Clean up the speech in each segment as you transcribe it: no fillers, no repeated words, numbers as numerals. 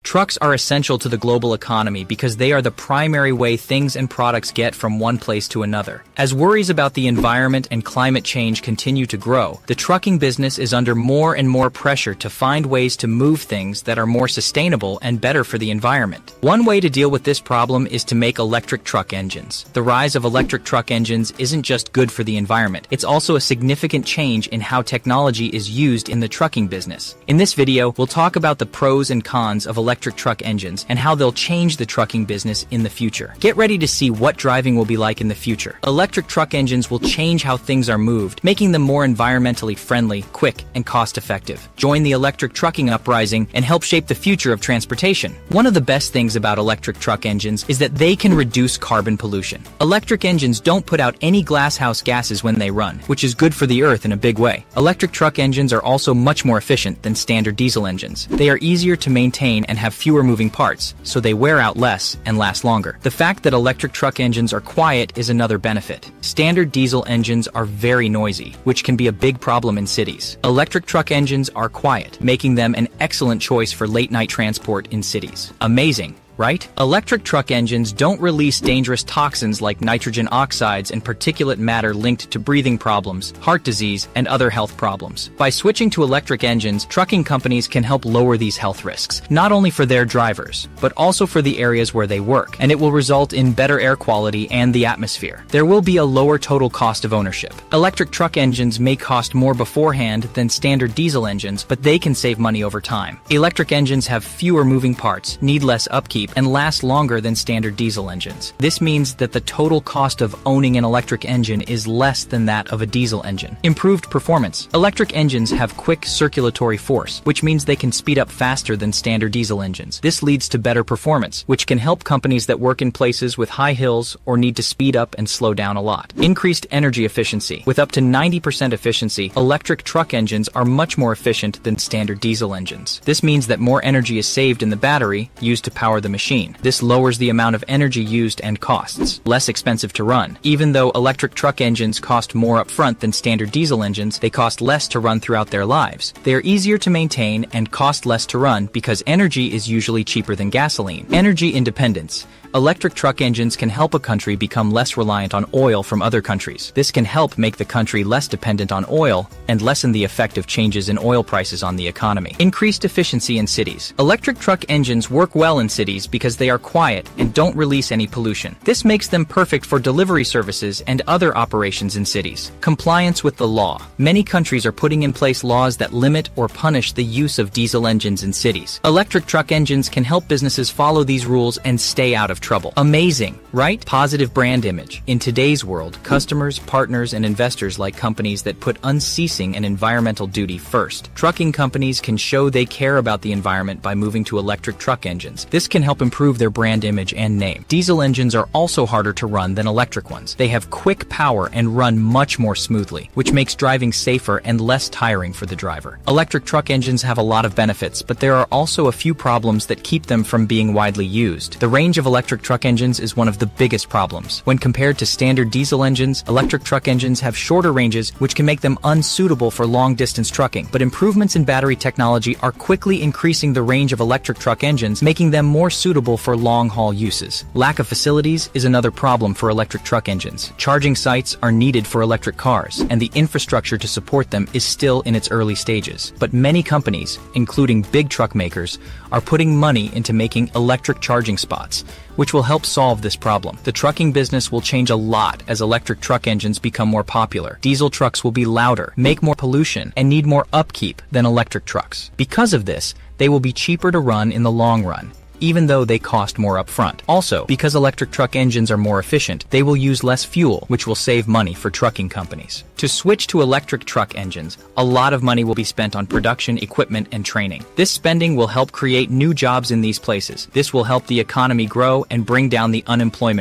Trucks are essential to the global economy because they are the primary way things and products get from one place to another. As worries about the environment and climate change continue to grow, the trucking business is under more and more pressure to find ways to move things that are more sustainable and better for the environment. One way to deal with this problem is to make electric truck engines. The rise of electric truck engines isn't just good for the environment, it's also a significant change in how technology is used in the trucking business. In this video, we'll talk about the pros and cons of electric truck engines and how they'll change the trucking business in the future. Get ready to see what driving will be like in the future. Electric truck engines will change how things are moved, making them more environmentally friendly, quick, and cost-effective. Join the electric trucking uprising and help shape the future of transportation. One of the best things about electric truck engines is that they can reduce carbon pollution. Electric engines don't put out any glasshouse gases when they run, which is good for the earth in a big way. Electric truck engines are also much more efficient than standard diesel engines. They are easier to maintain and have fewer moving parts, so they wear out less and last longer. The fact that electric truck engines are quiet is another benefit. Standard diesel engines are very noisy, which can be a big problem in cities. Electric truck engines are quiet, making them an excellent choice for late-night transport in cities. Amazing, right? Electric truck engines don't release dangerous toxins like nitrogen oxides and particulate matter linked to breathing problems, heart disease, and other health problems. By switching to electric engines, trucking companies can help lower these health risks, not only for their drivers, but also for the areas where they work, and it will result in better air quality and the atmosphere. There will be a lower total cost of ownership. Electric truck engines may cost more beforehand than standard diesel engines, but they can save money over time. Electric engines have fewer moving parts, need less upkeep, and last longer than standard diesel engines. This means that the total cost of owning an electric engine is less than that of a diesel engine. Improved performance. Electric engines have quick circulatory force, which means they can speed up faster than standard diesel engines. This leads to better performance, which can help companies that work in places with high hills or need to speed up and slow down a lot. Increased energy efficiency. With up to 90% efficiency, electric truck engines are much more efficient than standard diesel engines. This means that more energy is saved in the battery used to power the machine. This lowers the amount of energy used and costs. Less expensive to run. Even though electric truck engines cost more upfront than standard diesel engines, they cost less to run throughout their lives. They are easier to maintain and cost less to run because energy is usually cheaper than gasoline. Energy independence. Electric truck engines can help a country become less reliant on oil from other countries. This can help make the country less dependent on oil and lessen the effect of changes in oil prices on the economy. Increased efficiency in cities. Electric truck engines work well in cities because they are quiet and don't release any pollution. This makes them perfect for delivery services and other operations in cities. Compliance with the law. Many countries are putting in place laws that limit or punish the use of diesel engines in cities. Electric truck engines can help businesses follow these rules and stay out of trouble. Amazing, right? Positive brand image. In today's world, customers, partners, and investors like companies that put unceasing and environmental duty first. Trucking companies can show they care about the environment by moving to electric truck engines. This can help improve their brand image and name. Diesel engines are also harder to run than electric ones. They have quick power and run much more smoothly, which makes driving safer and less tiring for the driver. Electric truck engines have a lot of benefits, but there are also a few problems that keep them from being widely used. The range of electric truck engines is one of the biggest problems. When compared to standard diesel engines, electric truck engines have shorter ranges, which can make them unsuitable for long-distance trucking. But improvements in battery technology are quickly increasing the range of electric truck engines, making them more suitable for long-haul uses. Lack of facilities is another problem for electric truck engines. Charging sites are needed for electric cars, and the infrastructure to support them is still in its early stages. But many companies, including big truck makers, are putting money into making electric charging spots, which will help solve this problem. The trucking business will change a lot as electric truck engines become more popular. Diesel trucks will be louder, make more pollution, and need more upkeep than electric trucks. Because of this, they will be cheaper to run in the long run, even though they cost more upfront. Also, because electric truck engines are more efficient, they will use less fuel, which will save money for trucking companies. To switch to electric truck engines, a lot of money will be spent on production, equipment, and training. This spending will help create new jobs in these places. This will help the economy grow and bring down the unemployment rate.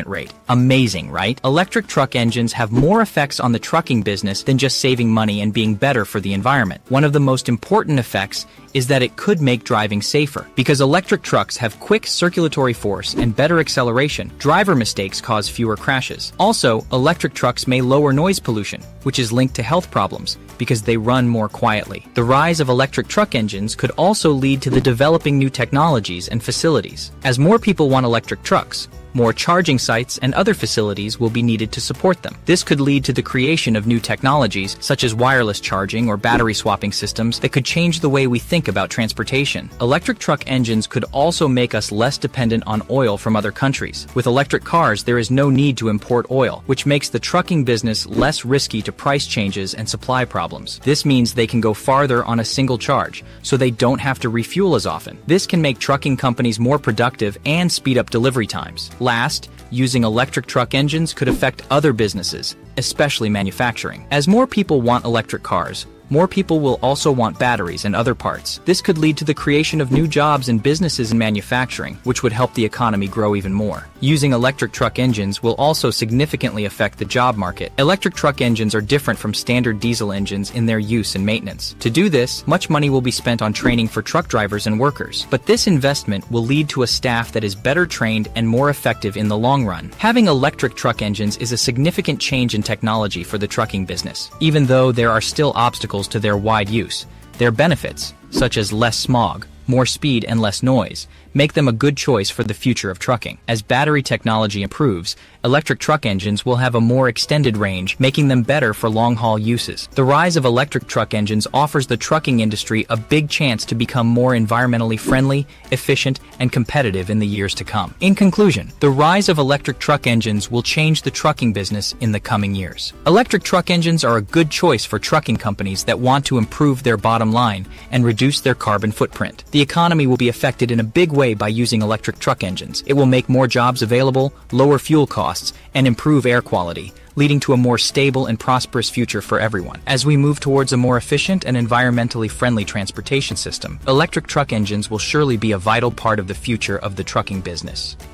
Amazing, right? Electric truck engines have more effects on the trucking business than just saving money and being better for the environment. One of the most important effects is that it could make driving safer. Because electric trucks have quick circulatory force and better acceleration, driver mistakes cause fewer crashes. Also, electric trucks may lower noise pollution, which is linked to health problems because they run more quietly. The rise of electric truck engines could also lead to the developing new technologies and facilities. As more people want electric trucks, more charging sites and other facilities will be needed to support them. This could lead to the creation of new technologies, such as wireless charging or battery swapping systems that could change the way we think about transportation. Electric truck engines could also make us less dependent on oil from other countries. With electric cars, there is no need to import oil, which makes the trucking business less risky to price changes and supply problems. This means they can go farther on a single charge, so they don't have to refuel as often. This can make trucking companies more productive and speed up delivery times. Last, using electric truck engines could affect other businesses, especially manufacturing. As more people want electric cars, more people will also want batteries and other parts. This could lead to the creation of new jobs and businesses in manufacturing, which would help the economy grow even more. Using electric truck engines will also significantly affect the job market. Electric truck engines are different from standard diesel engines in their use and maintenance. To do this, much money will be spent on training for truck drivers and workers. But this investment will lead to a staff that is better trained and more effective in the long run. Having electric truck engines is a significant change in technology for the trucking business. Even though there are still obstacles to their wide use, their benefits, such as less smog, more speed and less noise, make them a good choice for the future of trucking. As battery technology improves, electric truck engines will have a more extended range, making them better for long-haul uses. The rise of electric truck engines offers the trucking industry a big chance to become more environmentally friendly, efficient, and competitive in the years to come. In conclusion, the rise of electric truck engines will change the trucking business in the coming years. Electric truck engines are a good choice for trucking companies that want to improve their bottom line and reduce their carbon footprint. The economy will be affected in a big way by using electric truck engines. It will make more jobs available, lower fuel costs, and improve air quality, leading to a more stable and prosperous future for everyone. As we move towards a more efficient and environmentally friendly transportation system, electric truck engines will surely be a vital part of the future of the trucking business.